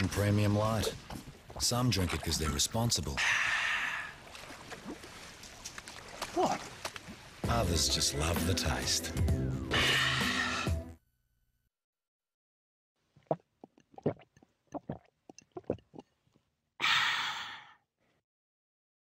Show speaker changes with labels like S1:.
S1: Hahn Premium Light. Some drink it because they're responsible.
S2: What?
S1: Others just love the taste.